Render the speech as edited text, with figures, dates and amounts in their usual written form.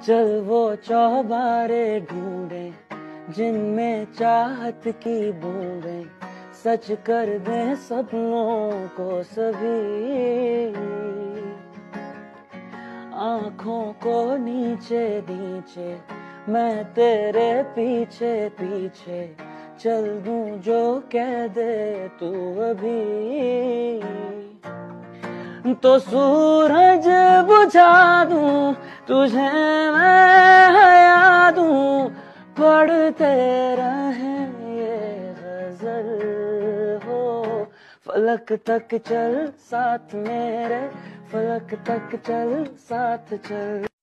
चल वो चौबारे ढूंढे जिनमें चाहत की बूंदें सच कर दे सपनों को सभी। आँखों को नीचे नीचे मैं तेरे पीछे पीछे चल दूं जो कह दे तू अभी। तो सूरज बुझा दूं तुझे मैं हया दूं पढ़ते रहे ये गजल हो। फलक तक चल साथ मेरे, फलक तक चल साथ चल।